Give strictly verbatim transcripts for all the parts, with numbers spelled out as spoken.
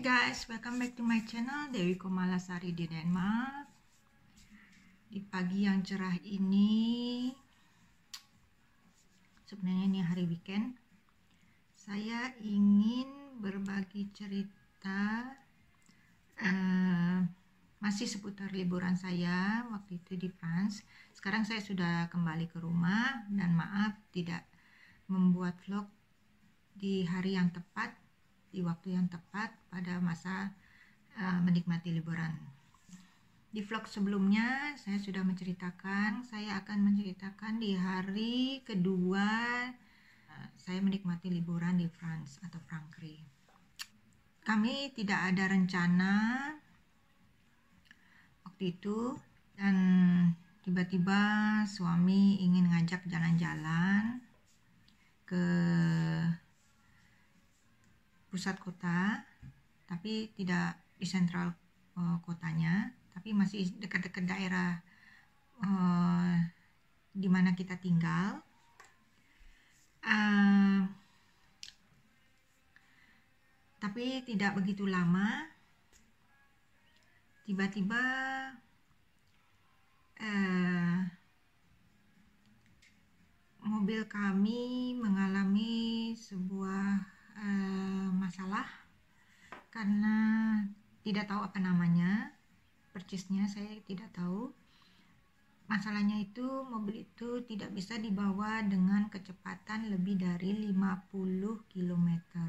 guys, welcome back to my channel Dewi Komalasari di Denmark. Di pagi yang cerah ini, sebenarnya ini hari weekend, saya ingin berbagi cerita uh, masih seputar liburan saya waktu itu di France. Sekarang saya sudah kembali ke rumah dan maaf tidak membuat vlog di hari yang tepat, di waktu yang tepat pada masa uh, menikmati liburan. Di vlog sebelumnya saya sudah menceritakan, saya akan menceritakan di hari kedua uh, saya menikmati liburan di France atau Frankry. Kami tidak ada rencana waktu itu dan tiba-tiba suami ingin ngajak jalan-jalan ke pusat kota, tapi tidak di sentral uh, kotanya, tapi masih dekat-dekat daerah uh, di mana kita tinggal. Uh, tapi tidak begitu lama, tiba-tiba uh, mobil kami mengalami sebuah uh, masalah karena tidak tahu apa namanya, persisnya saya tidak tahu. Masalahnya itu mobil itu tidak bisa dibawa dengan kecepatan lebih dari lima puluh kilometer.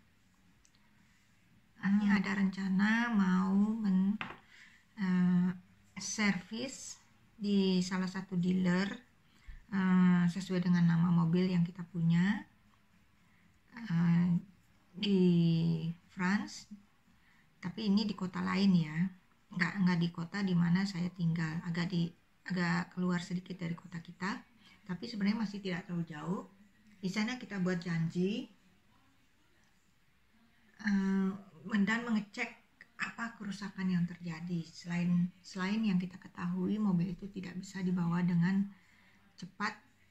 Kami hmm. ada rencana mau men uh, servis di salah satu dealer uh, sesuai dengan nama mobil yang kita punya uh, di France, tapi ini di kota lain ya, nggak nggak di kota di mana saya tinggal, agak di agak keluar sedikit dari kota kita, tapi sebenarnya masih tidak terlalu jauh. Di sana kita buat janji uh, dan mengecek apa kerusakan yang terjadi. Selain selain yang kita ketahui, mobil itu tidak bisa dibawa dengan cepat.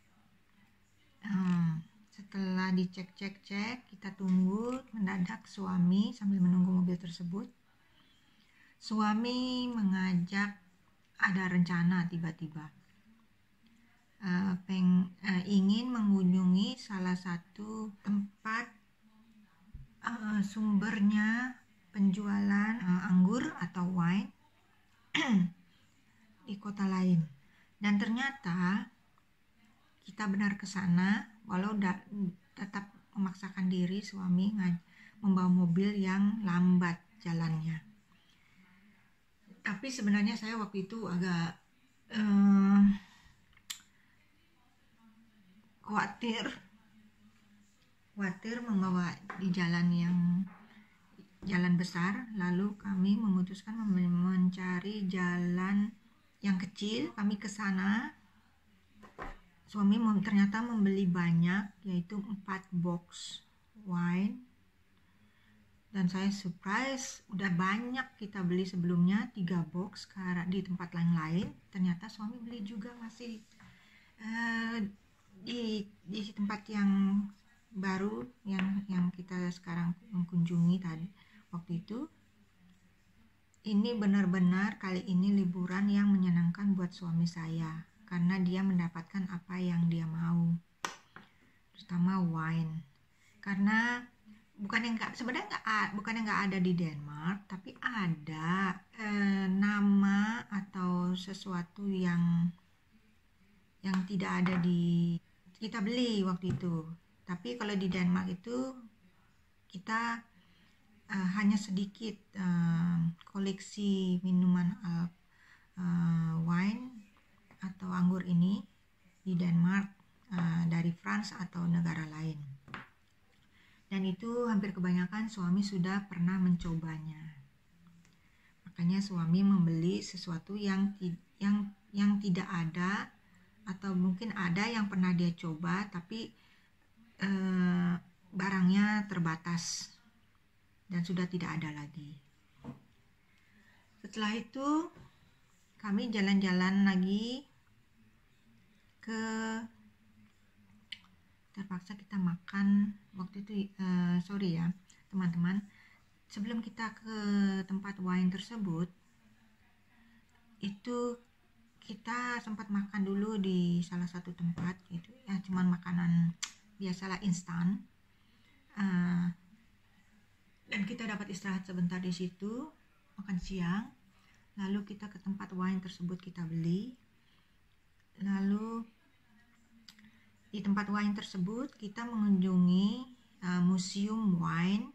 Uh, setelah dicek-cek-cek, kita tunggu, mendadak suami sambil menunggu mobil tersebut, suami mengajak, ada rencana tiba-tiba uh, peng, uh, ingin mengunjungi salah satu tempat uh, sumbernya penjualan uh, anggur atau wine di kota lain. Dan ternyata kita benar ke sana, walau da, tetap memaksakan diri suami membawa mobil yang lambat jalannya. Tapi sebenarnya saya waktu itu agak eh, khawatir, khawatir membawa di jalan yang jalan besar. Lalu kami memutuskan mencari jalan yang kecil. Kami ke sana. Suami ternyata membeli banyak, yaitu empat box wine. Dan saya surprise, udah banyak kita beli sebelumnya, tiga box di tempat lain-lain. Ternyata suami beli juga masih uh, di di tempat yang baru yang yang kita sekarang mengunjungi tadi waktu itu. Ini benar-benar kali ini liburan yang menyenangkan buat suami saya, karena dia mendapatkan apa yang dia mau, terutama wine. Karena bukan yang nggak sebenarnya nggak bukan yang nggak ada di Denmark, tapi ada eh, nama atau sesuatu yang yang tidak ada di kita beli waktu itu. Tapi kalau di Denmark itu kita eh, hanya sedikit eh, koleksi minuman eh, eh, wine atau anggur ini di Denmark uh, dari France atau negara lain, dan itu hampir kebanyakan suami sudah pernah mencobanya. Makanya suami membeli sesuatu yang yang yang tidak ada, atau mungkin ada yang pernah dia coba tapi uh, barangnya terbatas dan sudah tidak ada lagi. Setelah itu kami jalan-jalan lagi ke, terpaksa kita makan waktu itu uh, sorry ya teman-teman, sebelum kita ke tempat wine tersebut, itu kita sempat makan dulu di salah satu tempat gitu ya, cuman makanan biasalah instan, uh, dan kita dapat istirahat sebentar di situ, makan siang. Lalu kita ke tempat wine tersebut, kita beli. Lalu di tempat wine tersebut kita mengunjungi uh, museum wine.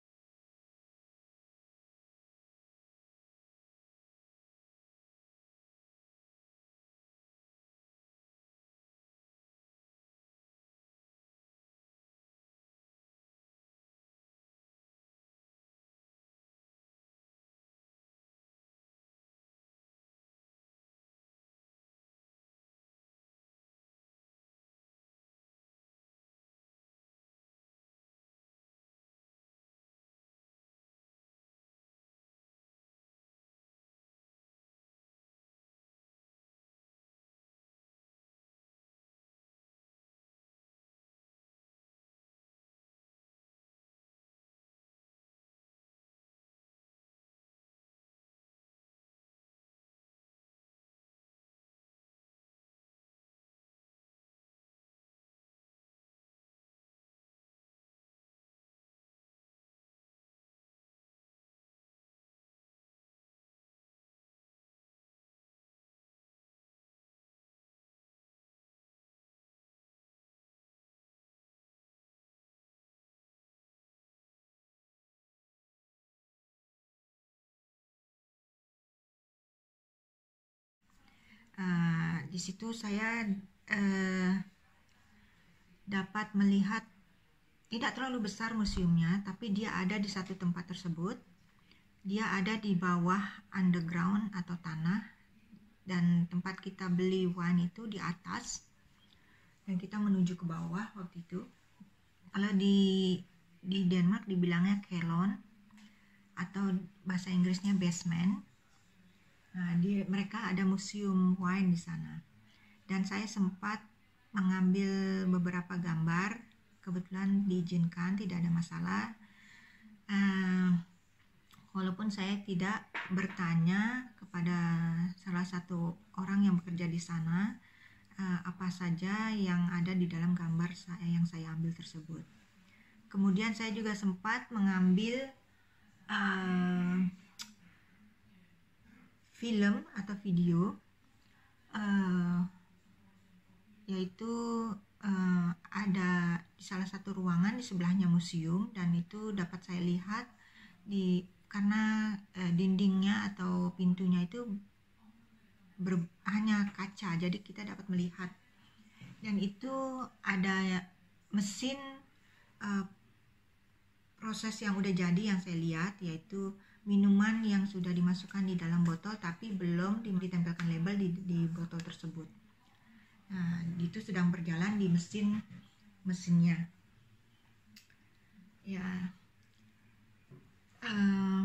Uh, di situ saya uh, dapat melihat, tidak terlalu besar museumnya, tapi dia ada di satu tempat tersebut. Dia ada di bawah underground atau tanah, dan tempat kita beli wine itu di atas, dan kita menuju ke bawah waktu itu. Kalau di di Denmark dibilangnya kelon, atau bahasa Inggrisnya basement. Nah, di, mereka ada museum wine di sana, dan saya sempat mengambil beberapa gambar. Kebetulan diizinkan, tidak ada masalah. Uh, walaupun saya tidak bertanya kepada salah satu orang yang bekerja di sana uh, apa saja yang ada di dalam gambar saya yang saya ambil tersebut. Kemudian saya juga sempat mengambil uh, film atau video, uh, yaitu uh, ada di salah satu ruangan di sebelahnya museum, dan itu dapat saya lihat di karena uh, dindingnya atau pintunya itu ber, hanya kaca, jadi kita dapat melihat. Dan itu ada mesin uh, proses yang udah jadi yang saya lihat, yaitu minuman yang sudah dimasukkan di dalam botol tapi belum ditempelkan label di, di botol tersebut. Nah, itu sedang berjalan di mesin mesinnya. Ya, uh,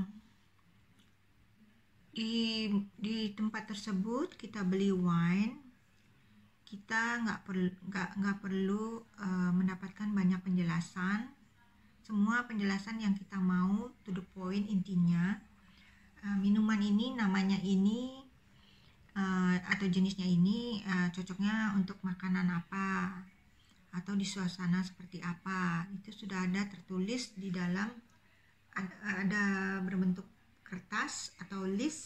di di tempat tersebut kita beli wine. Kita nggak perlu nggak nggak perlu uh, mendapatkan banyak penjelasan. Semua penjelasan yang kita mau, to the point, intinya. Uh, minuman ini namanya ini. Uh, atau jenisnya ini uh, cocoknya untuk makanan apa, atau di suasana seperti apa, itu sudah ada tertulis di dalam, ada, ada berbentuk kertas atau list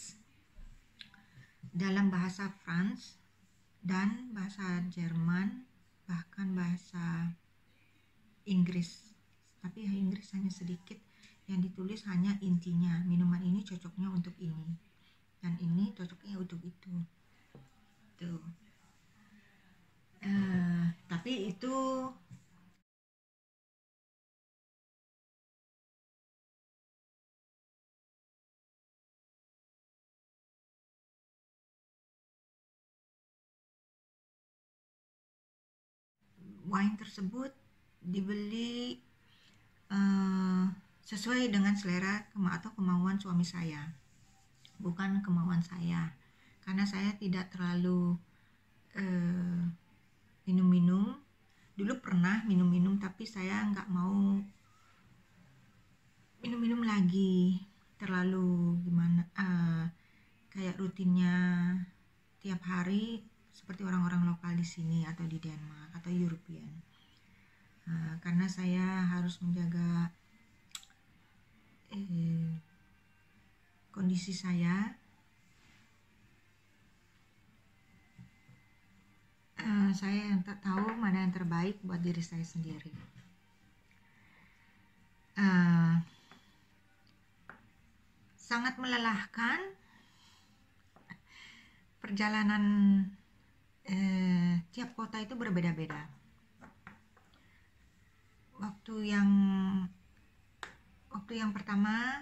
dalam bahasa Frans dan bahasa Jerman, bahkan bahasa Inggris, tapi Inggris hanya sedikit, yang ditulis hanya intinya, minuman ini cocoknya untuk ini, dan ini cocoknya untuk itu. Tuh. Uh, tapi itu wine tersebut dibeli uh, sesuai dengan selera atau kemauan suami saya, bukan kemauan saya, karena saya tidak terlalu uh, minum-minum. Dulu pernah minum-minum, tapi saya nggak mau minum-minum lagi, terlalu gimana, uh, kayak rutinnya tiap hari seperti orang-orang lokal di sini atau di Denmark atau European. Uh, karena saya harus menjaga eh, kondisi saya. Uh, saya yang tak tahu mana yang terbaik buat diri saya sendiri. Uh, sangat melelahkan perjalanan. Eh, tiap kota itu berbeda-beda. Waktu yang waktu yang pertama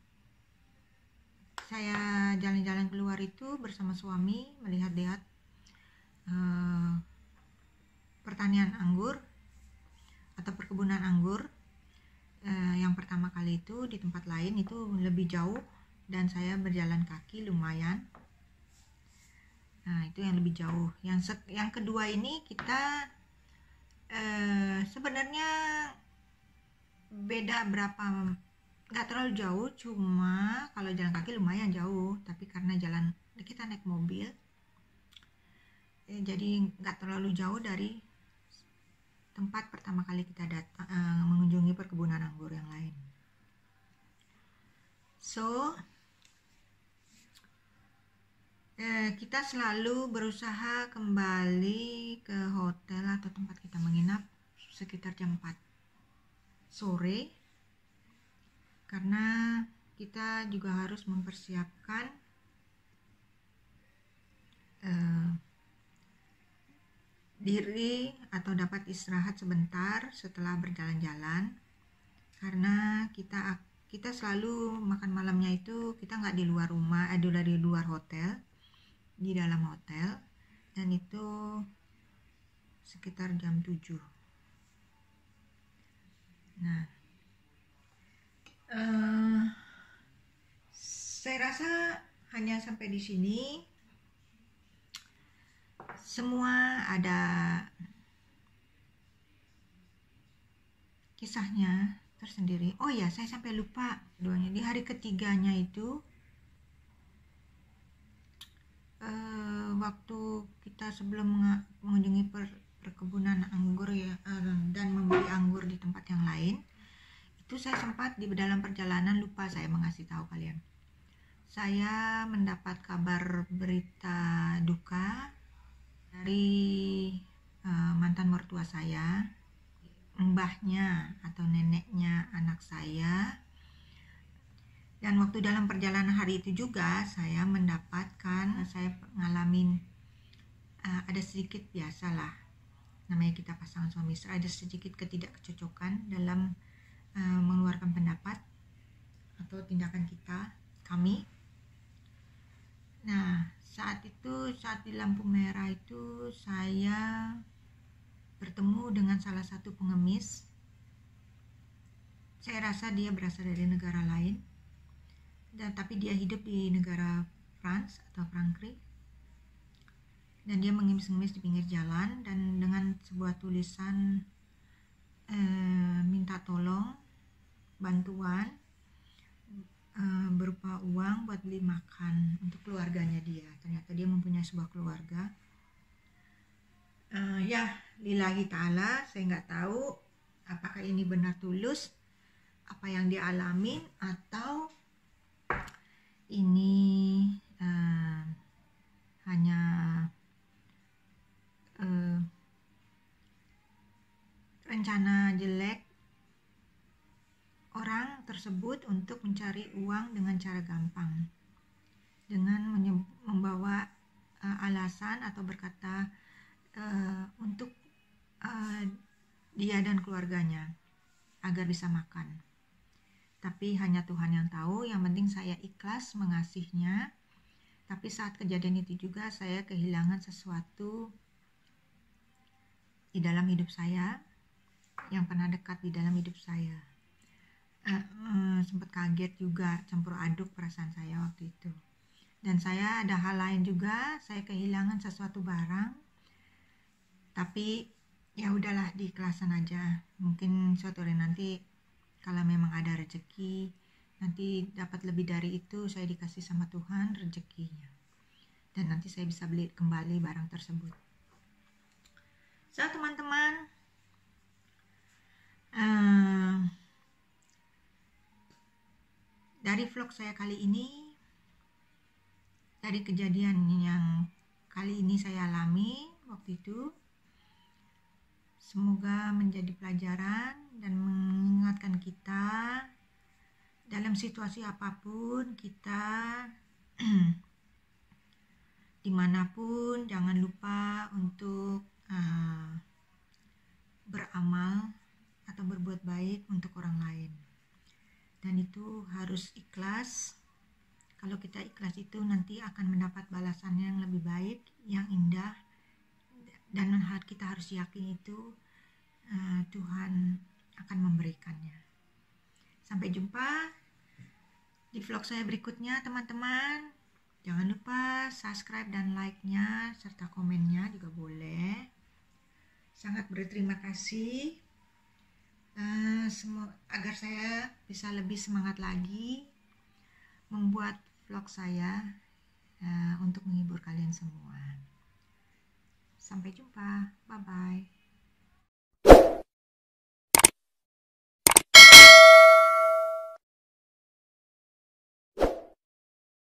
saya jalan-jalan keluar itu bersama suami, melihat-lihat eh, pertanian anggur atau perkebunan anggur. Eh, yang pertama kali itu di tempat lain itu lebih jauh dan saya berjalan kaki lumayan. Nah, itu yang lebih jauh. Yang yang kedua ini kita eh, sebenarnya beda berapa, nggak terlalu jauh, cuma kalau jalan kaki lumayan jauh, tapi karena jalan kita naik mobil, eh, jadi nggak terlalu jauh dari tempat pertama kali kita datang eh, mengunjungi perkebunan anggur yang lain. So Eh, kita selalu berusaha kembali ke hotel atau tempat kita menginap sekitar jam empat sore, karena kita juga harus mempersiapkan eh, diri atau dapat istirahat sebentar setelah berjalan-jalan, karena kita kita selalu makan malamnya itu kita nggak di luar rumah, eh, dari luar hotel, di dalam hotel, dan itu sekitar jam tujuh. Nah, uh, saya rasa hanya sampai di sini. Semua ada kisahnya tersendiri. Oh ya, saya sampai lupa doanya. Di hari ketiganya itu Uh, waktu kita sebelum mengunjungi per, perkebunan anggur ya, uh, dan membeli anggur di tempat yang lain, itu saya sempat di dalam perjalanan lupa saya mengasih tahu kalian. Saya mendapat kabar berita duka dari uh, mantan mertua saya, mbahnya atau neneknya anak saya. Dan waktu dalam perjalanan hari itu juga saya mendapatkan, saya ngalamin uh, ada sedikit, biasalah namanya kita pasangan suami istri, ada sedikit ketidakcocokan dalam uh, mengeluarkan pendapat atau tindakan kita, kami. Nah, saat itu, saat di lampu merah itu saya bertemu dengan salah satu pengemis. Saya rasa dia berasal dari negara lain, dan tapi dia hidup di negara France atau Frankri, dan dia mengemis-ngemis di pinggir jalan dan dengan sebuah tulisan eh, minta tolong bantuan eh, berupa uang buat beli makan untuk keluarganya dia. Ternyata dia mempunyai sebuah keluarga. Eh, ya lillahi ta'ala, saya nggak tahu apakah ini benar tulus apa yang dia alamin atau ini uh, hanya uh, rencana jelek orang tersebut untuk mencari uang dengan cara gampang, dengan membawa uh, alasan atau berkata uh, untuk uh, dia dan keluarganya agar bisa makan. Tapi hanya Tuhan yang tahu, yang penting saya ikhlas mengasihinya. Tapi saat kejadian itu juga saya kehilangan sesuatu di dalam hidup saya, yang pernah dekat di dalam hidup saya. Uh, uh, sempat kaget juga, campur aduk perasaan saya waktu itu. Dan saya ada hal lain juga, saya kehilangan sesuatu barang. Tapi ya udahlah, diikhlasan aja. Mungkin suatu hari nanti Kalau memang ada rezeki, nanti dapat lebih dari itu, saya dikasih sama Tuhan rezekinya. Dan nanti saya bisa beli kembali barang tersebut. So, teman-teman, uh, dari vlog saya kali ini, dari kejadian yang kali ini saya alami waktu itu, semoga menjadi pelajaran dan mengingatkan kita dalam situasi apapun kita dimanapun jangan lupa untuk uh, beramal atau berbuat baik untuk orang lain, dan itu harus ikhlas. Kalau kita ikhlas itu nanti akan mendapat balasan yang lebih baik, yang indah, dan kita harus yakin itu uh, Tuhan akan memberikannya. Sampai jumpa di vlog saya berikutnya, teman-teman. Jangan lupa subscribe dan like-nya serta komennya juga boleh. Sangat berterima kasih uh, semua, agar saya bisa lebih semangat lagi membuat vlog saya uh, untuk menghibur kalian semua. Sampai jumpa, bye-bye.